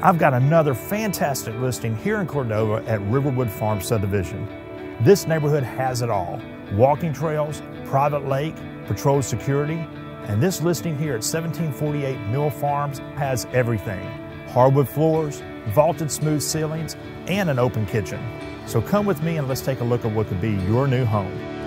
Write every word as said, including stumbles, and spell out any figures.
I've got another fantastic listing here in Cordova at Riverwood Farms subdivision. This neighborhood has it all. Walking trails, private lake, patrol security, and this listing here at seventeen forty-eight Mill Farms has everything. Hardwood floors, vaulted smooth ceilings, and an open kitchen. So come with me and let's take a look at what could be your new home.